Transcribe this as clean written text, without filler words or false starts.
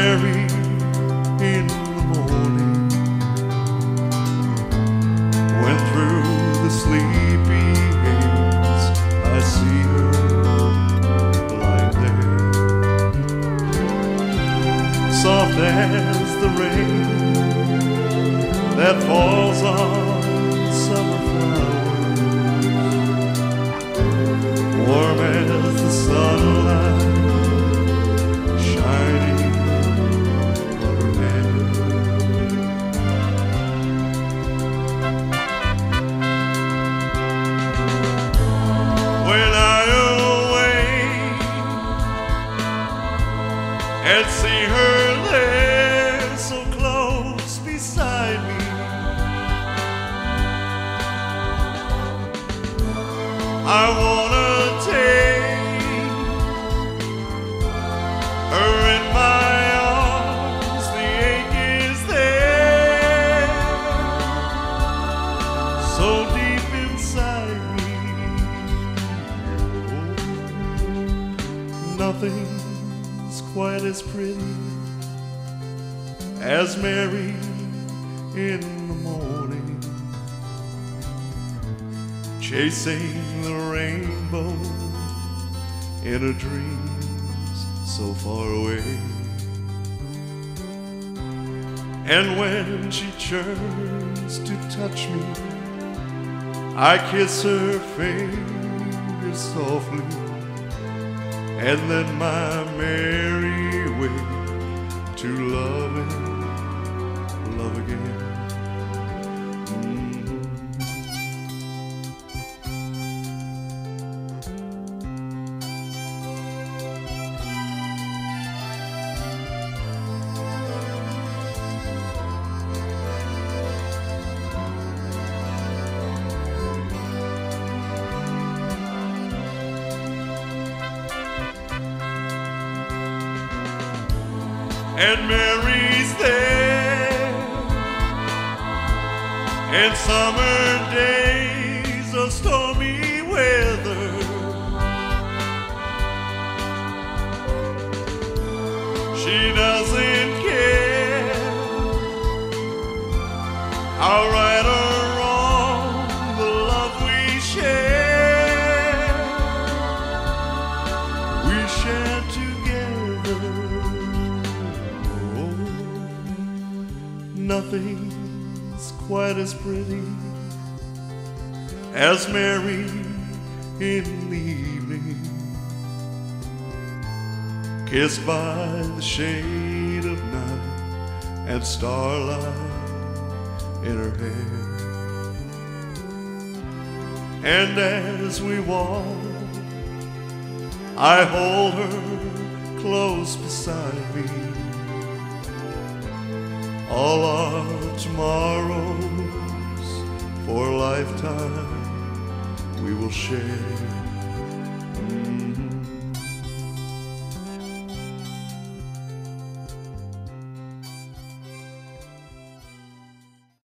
Mary in the morning went through the sleepy haze, I see her lying there, soft as the rain that falls on summer flowers, warm as the sunlight shining on her hair. When I awake and see her there so close beside me, I wanna take her in my arms. The ache is there, so deep inside me. Nothing's quite as pretty as Mary in the morning, chasing the rainbow in her dreams so far away. And when she turns to touch me, I kiss her fingers softly, and then my merry way to love and love again. And Mary's there in summer days of stormy weather. She doesn't care how right or wrong the love we share together. Nothing's quite as pretty as Mary in the evening, kissed by the shade of night and starlight in her hair. And as we walk, I hold her close beside me. All our tomorrows for a lifetime we will share.